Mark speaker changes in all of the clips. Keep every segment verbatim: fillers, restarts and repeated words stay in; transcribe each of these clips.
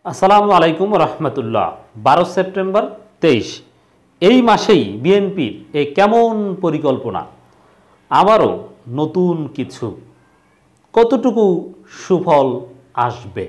Speaker 1: আসসালামু আলাইকুম রহমতুল্লাহ। বারো সেপ্টেম্বর তেইশ এই মাসেই বিএনপির এই কেমন পরিকল্পনা, আবারও নতুন কিছু, কতটুকু সুফল আসবে?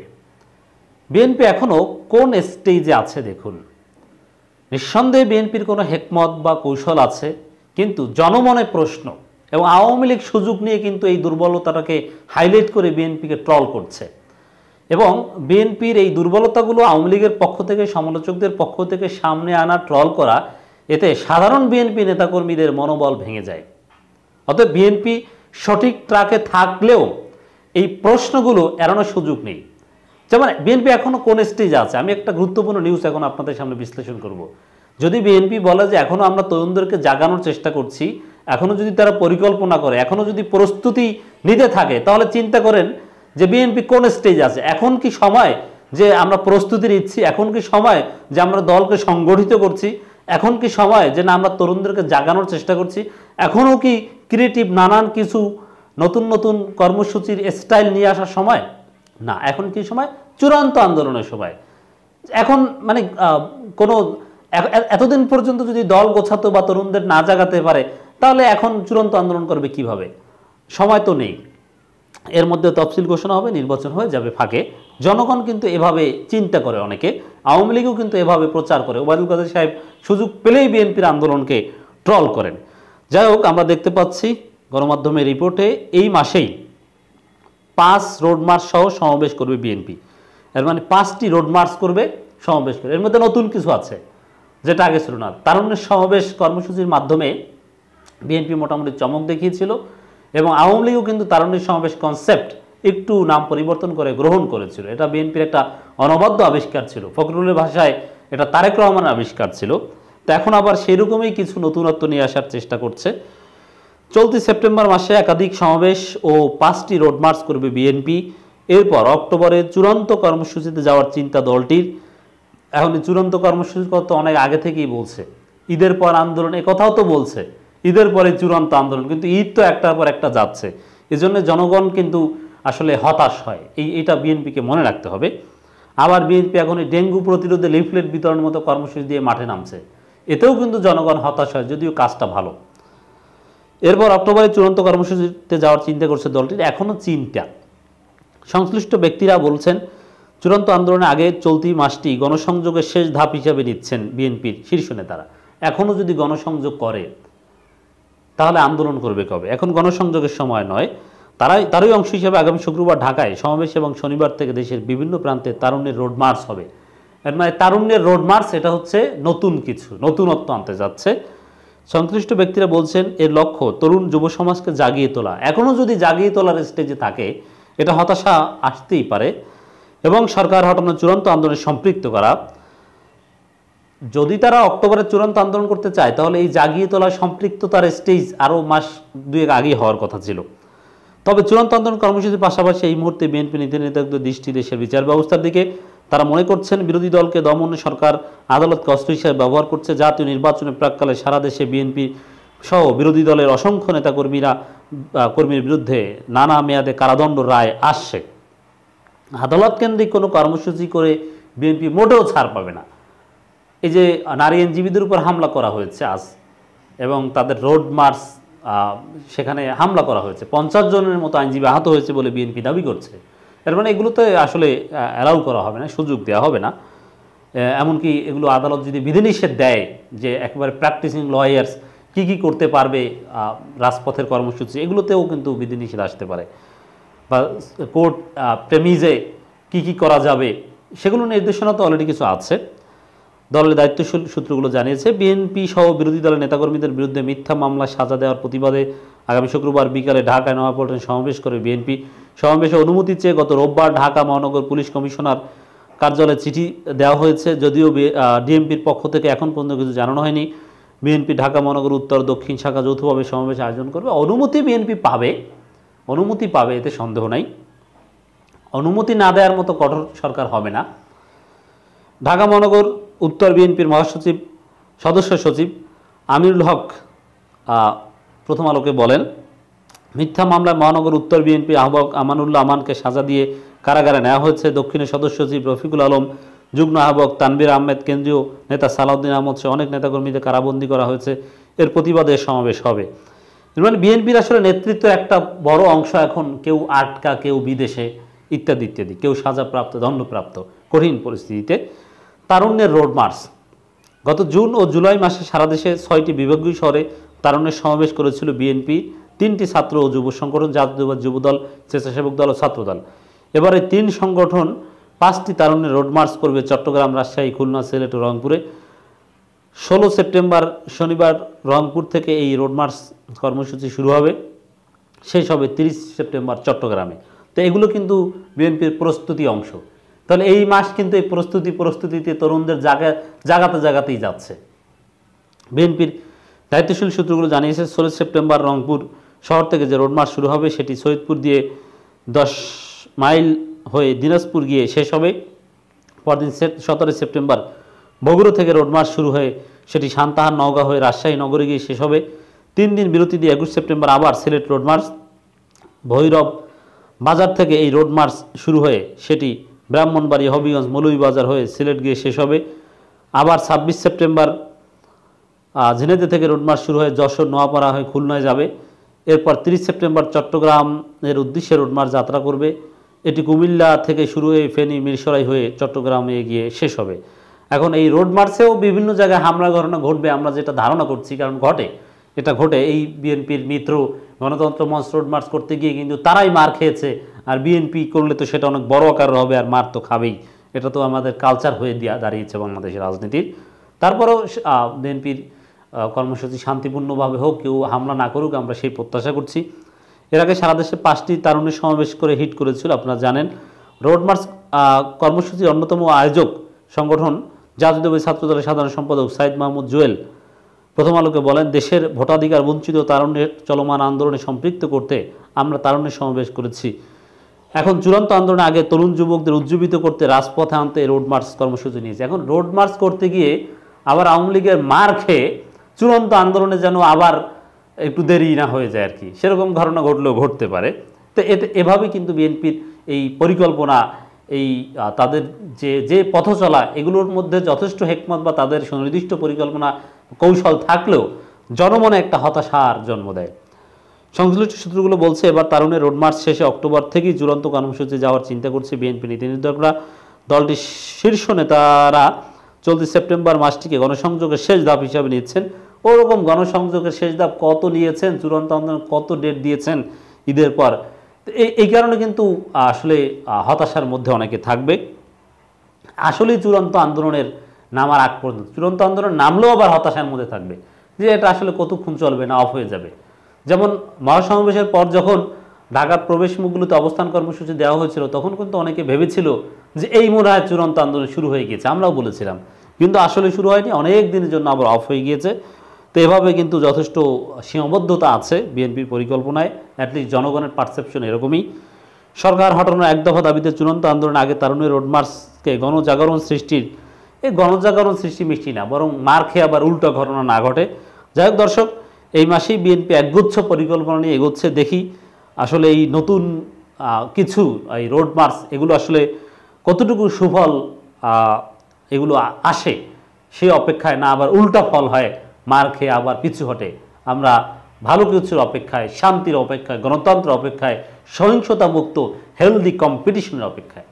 Speaker 1: বিএনপি এখনও কোন স্টেজে আছে দেখুন। নিঃসন্দেহে বিএনপির কোনো হেকমত বা কৌশল আছে, কিন্তু জনমনে প্রশ্ন এবং আওয়ামী লীগ সুযোগ নিয়ে কিন্তু এই দুর্বলতাটাকে হাইলাইট করে বিএনপিকে ট্রল করছে এবং বিএনপির এই দুর্বলতাগুলো আওয়ামী লীগের পক্ষ থেকে, সমালোচকদের পক্ষ থেকে সামনে আনা, ট্রল করা, এতে সাধারণ বিএনপি নেতাকর্মীদের মনোবল ভেঙে যায়। অতএব বিএনপি সঠিক ট্র্যাকে থাকলেও এই প্রশ্নগুলো এড়ানোর সুযোগ নেই। যেমন বিএনপি এখনও কোন স্টেজে আছে, আমি একটা গুরুত্বপূর্ণ নিউজ এখন আপনাদের সামনে বিশ্লেষণ করব। যদি বিএনপি বলে যে এখনও আমরা তরুণদেরকে জাগানোর চেষ্টা করছি, এখনও যদি তারা পরিকল্পনা করে, এখনও যদি প্রস্তুতি নিতে থাকে, তাহলে চিন্তা করেন যে বিএনপি কোন স্টেজে আছে। এখন কি সময় যে আমরা প্রস্তুতি নিচ্ছি? এখন কি সময় যে আমরা দলকে সংগঠিত করছি? এখন কি সময় যে না আমরা তরুণদেরকে জাগানোর চেষ্টা করছি? এখনও কি ক্রিয়েটিভ নানান কিছু নতুন নতুন কর্মসূচির স্টাইল নিয়ে আসার সময়? না, এখন কি সময়? চূড়ান্ত আন্দোলনের সময়। এখন মানে কোনো এতদিন পর্যন্ত যদি দল গোছাতো বা তরুণদের না জাগাতে পারে, তাহলে এখন চূড়ান্ত আন্দোলন করবে কিভাবে? সময় তো নেই। এর মধ্যে তফসিল ঘোষণা হবে, নির্বাচন হয়ে যাবে ফাঁকে। জনগণ কিন্তু এভাবে চিন্তা করে, অনেকে আওয়ামী লীগও কিন্তু এভাবে প্রচার করে। ওবায়দুল কাদের সাহেব সুযোগ পেলেই বিএনপির আন্দোলনকে ট্রল করেন। যাই হোক, আমরা দেখতে পাচ্ছি গণমাধ্যমের রিপোর্টে এই মাসেই পাঁচ রোড মার্চ সহ সমাবেশ করবে বিএনপি। এর মানে পাঁচটি রোড মার্চ করবে, সমাবেশ করবে। এর মধ্যে নতুন কিছু আছে যেটা আগে ছিল না। তারুণ্যের সমাবেশ কর্মসূচির মাধ্যমে বিএনপি মোটামুটি চমক দেখিয়েছিল এবং আওয়ামী লীগও কিন্তু তারুণ্যের সমাবেশ কনসেপ্ট একটু নাম পরিবর্তন করে গ্রহণ করেছিল। এটা বিএনপির একটা অনবদ্য আবিষ্কার ছিল, ফখরুলের ভাষায় এটা তারেক রহমানের আবিষ্কার ছিল। তো এখন আবার সেরকমই কিছু নতুনত্ব নিয়ে আসার চেষ্টা করছে। চলতি সেপ্টেম্বর মাসে একাধিক সমাবেশ ও পাঁচটি রোড মার্চ করবে বিএনপি। এরপর অক্টোবরে চূড়ান্ত কর্মসূচিতে যাওয়ার চিন্তা দলটির। এখন চূড়ান্ত কর্মসূচির কথা অনেক আগে থেকেই বলছে, ঈদের পর আন্দোলন, এ কথাও তো বলছে ঈদের পরে চূড়ান্ত আন্দোলন, কিন্তু ঈদ তো একটার পর একটা যাচ্ছে। এজন্য জনগণ কিন্তু আসলে হতাশ হয়। এই এটা বিএনপিকে মনে রাখতে হবে। আবার বিএনপি এখন এই ডেঙ্গু প্রতিরোধে লিফলেট বিতরণের মতো কর্মসূচি দিয়ে মাঠে নামছে, এতেও কিন্তু জনগণ হতাশ হয়, যদিও কাজটা ভালো। এরপর অক্টোবরে চূড়ান্ত কর্মসূচিতে যাওয়ার চিন্তা করছে দলটির। এখনও চিন্তা। সংশ্লিষ্ট ব্যক্তিরা বলছেন, চূড়ান্ত আন্দোলনের আগে চলতি মাসটি গণসংযোগের শেষ ধাপ হিসাবে নিচ্ছেন বিএনপির শীর্ষ নেতারা। এখনও যদি গণসংযোগ করে তাহলে আন্দোলন করবে কবে? এখন গণসংযোগের সময় নয়। তারাই তারই অংশ হিসেবে আগামী শুক্রবার ঢাকায় সমাবেশ এবং শনিবার থেকে দেশের বিভিন্ন প্রান্তে তারুণ্যের রোড মার্চ হবে। এর মানে তারুণ্যের রোড মার্চ, এটা হচ্ছে নতুন কিছু, নতুনত্ব আনতে যাচ্ছে। সংশ্লিষ্ট ব্যক্তিরা বলছেন এর লক্ষ্য তরুণ যুব সমাজকে জাগিয়ে তোলা। এখনও যদি জাগিয়ে তোলার স্টেজে থাকে, এটা হতাশা আসতেই পারে এবং সরকার হটানোর চূড়ান্ত আন্দোলনে সম্পৃক্ত করা। যদি তারা অক্টোবরে চূড়ান্ত আন্দোলন করতে চায়, তাহলে এই জাগিয়ে তোলার সম্পৃক্ততার স্টেজ আরও মাস দুয়েক আগেই হওয়ার কথা ছিল। তবে চূড়ান্ত আন্দোলন কর্মসূচির পাশাপাশি এই মুহূর্তে বিএনপি নীতি নির্ধারকদের দৃষ্টি দেশের বিচার ব্যবস্থার দিকে। তারা মনে করছেন বিরোধী দলকে দমনে সরকার আদালতকে অস্ত্র হিসেবে ব্যবহার করছে। জাতীয় নির্বাচনের প্রাককালে সারা দেশে বিএনপি সহ বিরোধী দলের অসংখ্য নেতাকর্মীরা কর্মীর বিরুদ্ধে নানা মেয়াদে কারাদণ্ড রায় আসছে। আদালত কেন্দ্রিক কোনো কর্মসূচি করে বিএনপি মোটেও ছাড় পাবে না। এই যে নারী আইনজীবীদের উপর হামলা করা হয়েছে আজ, এবং তাদের রোড মার্চ, সেখানে হামলা করা হয়েছে, পঞ্চাশ জনের মতো আইনজীবী আহত হয়েছে বলে বিএনপি দাবি করছে। এর মানে এগুলোতে আসলে অ্যালাউ করা হবে না, সুযোগ দেওয়া হবে না। এমনকি এগুলো আদালত যদি বিধিনিষেধ দেয় যে একেবারে প্র্যাকটিসিং লয়ার্স কী কী করতে পারবে রাজপথের কর্মসূচি, এগুলোতেও কিন্তু বিধিনিষেধ আসতে পারে, বা কোর্ট প্রেমিজে কী কী করা যাবে সেগুলো নির্দেশনা তো অলরেডি কিছু আছে। দলের দায়িত্বশীল সূত্রগুলো জানিয়েছে, বিএনপি সহ বিরোধী দলের নেতাকর্মীদের বিরুদ্ধে মিথ্যা মামলা সাজা দেওয়ার প্রতিবাদে আগামী শুক্রবার বিকালে ঢাকায় নয়াপল্টনে সমাবেশ করে বিএনপি। সমাবেশে অনুমতি চেয়ে গত রোববার ঢাকা মহানগর পুলিশ কমিশনার কার্যালয়ে চিঠি দেওয়া হয়েছে, যদিও ডিএমপির পক্ষ থেকে এখন পর্যন্ত কিছু জানানো হয়নি। বিএনপি ঢাকা মহানগর উত্তর দক্ষিণ শাখা যৌথভাবে সমাবেশ আয়োজন করবে। অনুমতি বিএনপি পাবে, অনুমতি পাবে, এতে সন্দেহ নাই। অনুমতি না দেওয়ার মতো কঠোর সরকার হবে না। ঢাকা মহানগর উত্তর বিএনপির মহাসচিব সদস্য সচিব আমিরুল হক প্রথম আলোকে বলেন, মিথ্যা মামলায় মহানগর উত্তর বিএনপি আহ্বায়ক আমানুল্লাহ আমানকে সাজা দিয়ে কারাগারে নেওয়া হয়েছে। দক্ষিণের সদস্য সচিব রফিকুল আলম, যুগ্ম আহ্বায়ক তানভীর আহমেদ, কেন্দ্রীয় নেতা সালাউদ্দিন আহমদ সহ অনেক নেতাকর্মীদের কারাবন্দী করা হয়েছে। এর প্রতিবাদে সমাবেশ হবে। মানে বিএনপির আসলে নেতৃত্ব একটা বড় অংশ এখন কেউ আটকা, কেউ বিদেশে, ইত্যাদি ইত্যাদি, কেউ সাজাপ্রাপ্ত, দণ্ডপ্রাপ্ত, কঠিন পরিস্থিতিতে। তারুণ্যের রোড মার্চ গত জুন ও জুলাই মাসে সারা দেশে ছয়টি বিভাগীয় শহরে তারুণ্যের সমাবেশ করেছিল বিএনপি, তিনটি ছাত্র ও যুব সংগঠন, জাতীয়তাবাদী যুবদল, স্বেচ্ছাসেবক দল ও ছাত্রদল। এবারে তিন সংগঠন পাঁচটি তারুণ্যের রোড মার্চ করবে চট্টগ্রাম, রাজশাহী, খুলনা, সিলেট ও রংপুরে। ষোলো সেপ্টেম্বর শনিবার রংপুর থেকে এই রোড মার্চ কর্মসূচি শুরু হবে, শেষ হবে তিরিশ সেপ্টেম্বর চট্টগ্রামে। তো এগুলো কিন্তু বিএনপির প্রস্তুতি অংশ। তাহলে এই মাস কিন্তু এই প্রস্তুতি প্রস্তুতিতে তরুণদের জায়গা জায়গাতে জায়গাতেই যাচ্ছে। বিএনপির দায়িত্বশীল সূত্রগুলো জানিয়েছে ষোলো সেপ্টেম্বর রংপুর শহর থেকে যে রোড মার্চ শুরু হবে সেটি সৈয়দপুর দিয়ে দশ মাইল হয়ে দিনাজপুর গিয়ে শেষ হবে। পরদিন সতেরোই সেপ্টেম্বর বগুড়া থেকে রোড মার্চ শুরু হয়ে সেটি সান্তাহার, নওগাঁ হয়ে রাজশাহী নগরে গিয়ে শেষ হবে। তিন দিন বিরতি দিয়ে একুশ সেপ্টেম্বর আবার সিলেট রোড মার্চ। ভৈরব বাজার থেকে এই রোড মার্চ শুরু হয়ে সেটি ব্রাহ্মণবাড়ি, হবিগঞ্জ, মৌলভীবাজার হয়ে সিলেট গিয়ে শেষ হবে। আবার ছাব্বিশ সেপ্টেম্বর ঝিনাইদহ থেকে রোড মার্চ শুরু হয়ে যশোর, নোয়াপাড়া হয়ে খুলনায় যাবে। এরপর তিরিশ সেপ্টেম্বর চট্টগ্রামের উদ্দেশ্যে রোড মার্চ যাত্রা করবে। এটি কুমিল্লা থেকে শুরু হয়ে ফেনী, মিরসরাই হয়ে চট্টগ্রামে গিয়ে শেষ হবে। এখন এই রোড মার্চেও বিভিন্ন জায়গায় হামলা ঘটনা ঘটবে আমরা যেটা ধারণা করছি, কারণ ঘটে, এটা ঘটে। এই বিএনপির মিত্র গণতন্ত্র মঞ্চ রোড মার্চ করতে গিয়ে কিন্তু তারাই মার খেয়েছে, আর বিএনপি করলে তো সেটা অনেক বড় আকার হবে, আর মার তো খাবেই। এটা তো আমাদের কালচার হয়ে দিয়া দাঁড়িয়েছে বাংলাদেশের রাজনীতির। তারপরেও বিএনপির কর্মসূচি শান্তিপূর্ণভাবে হোক, কেউ হামলা না করুক, আমরা সেই প্রত্যাশা করছি। এর আগে সারা দেশে পাঁচটি তারুণ্যের সমাবেশ করে হিট করেছিল, আপনারা জানেন। রোড মার্চ কর্মসূচির অন্যতম আয়োজক সংগঠন জাতীয়তাবাদী ছাত্রদলের সাধারণ সম্পাদক সাইদ মাহমুদ জুয়েল প্রথম আলোকে বলেন, দেশের ভোটাধিকার বঞ্চিত তারুণ্যের চলমান আন্দোলনে সম্পৃক্ত করতে আমরা তারুণ্যের সমাবেশ করেছি। এখন চূড়ান্ত আন্দোলনে আগে তরুণ যুবকদের উজ্জীবিত করতে রাজপথে আনতে রোড মার্চ কর্মসূচি নিয়েছে। এখন রোড মার্চ করতে গিয়ে আবার আওয়ামী লীগের মার খেয়ে চূড়ান্ত আন্দোলনে যেন আবার একটু দেরি না হয়ে যায় আর কি, সেরকম ঘটনা ঘটলেও ঘটতে পারে। তো এতে এভাবেই কিন্তু বিএনপির এই পরিকল্পনা, এই তাদের যে যে পথ চলা, এগুলোর মধ্যে যথেষ্ট হেকমত বা তাদের সুনির্দিষ্ট পরিকল্পনা কৌশল থাকলেও জনমনে একটা হতাশার জন্ম দেয়। সংশ্লিষ্ট সূত্রগুলো বলছে, এবার তারুণের রোড মার্চ শেষে অক্টোবর থেকেই চূড়ান্ত কর্মসূচি যাওয়ার চিন্তা করছে বিএনপি নীতি নির্ধারকরা। দলটির শীর্ষ নেতারা চলতি সেপ্টেম্বর মাসটিকে গণসংযোগের শেষ ধাপ হিসাবে নিচ্ছেন। ওরকম গণসংযোগের শেষ ধাপ কত নিয়েছেন, চূড়ান্ত আন্দোলন কত ডেট দিয়েছেন ঈদের পর, এই এই কারণে কিন্তু আসলে হতাশার মধ্যে অনেকে থাকবে। আসলেই চূড়ান্ত আন্দোলনের নামার আগ পর্যন্ত, চূড়ান্ত আন্দোলন নামলেও আবার হতাশার মধ্যে থাকবে যে এটা আসলে কতক্ষণ চলবে, না অফ হয়ে যাবে। যেমন মহাসমাবেশের পর যখন ঢাকার প্রবেশ মুখগুলোতে অবস্থান কর্মসূচি দেওয়া হয়েছিল, তখন কিন্তু অনেকে ভেবেছিল যে এই মনে হয় চূড়ান্ত আন্দোলন শুরু হয়ে গিয়েছে, আমরাও বলেছিলাম, কিন্তু আসলে শুরু হয়নি, অনেক দিনের জন্য আবার অফ হয়ে গিয়েছে। তো এভাবে কিন্তু যথেষ্ট সীমাবদ্ধতা আছে বিএনপির পরিকল্পনায়, অ্যাটলিস্ট জনগণের পারসেপশন এরকমই। সরকার হটানোর এক দফা দাবিতে চূড়ান্ত আন্দোলন আগে তারুণের রোড মার্চকে গণজাগরণ সৃষ্টির, এই গণজাগরণ সৃষ্টি মিষ্টি না, বরং মার খেয়ে আবার উল্টো ঘটনা না ঘটে। যাই হোক দর্শক, এই মাসেই বিএনপি একগুচ্ছ পরিকল্পনা নিয়ে এগোচ্ছে। দেখি আসলে এই নতুন কিছু এই রোড মার্চ এগুলো আসলে কতটুকু সুফল এগুলো আসে, সেই অপেক্ষায় না আবার উল্টা ফল হয়, মার খেয়ে আবার পিছু হটে। আমরা ভালো কিছুর অপেক্ষায়, শান্তির অপেক্ষায়, গণতন্ত্রের অপেক্ষায়, সহিংসতা মুক্ত হেলদি কম্পিটিশনের অপেক্ষায়।